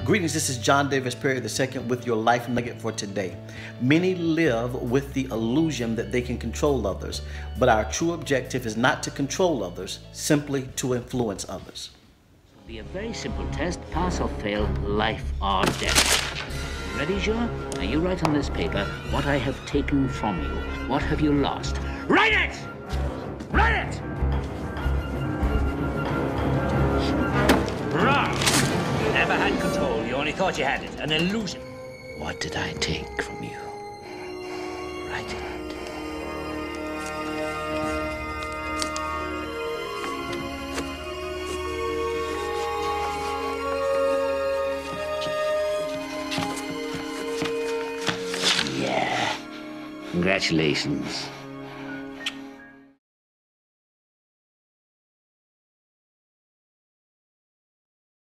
Greetings, this is John Davis Perry II with your Life Nugget for today. Many live with the illusion that they can control others, but our true objective is not to control others, simply to influence others. It'll be a very simple test, pass or fail, life or death. Ready, Jean? Now you write on this paper what I have taken from you. What have you lost? Write it! Write it! Wrong! You never had control. You only thought you had it. An illusion. What did I take from you? Write it. Yeah. Congratulations.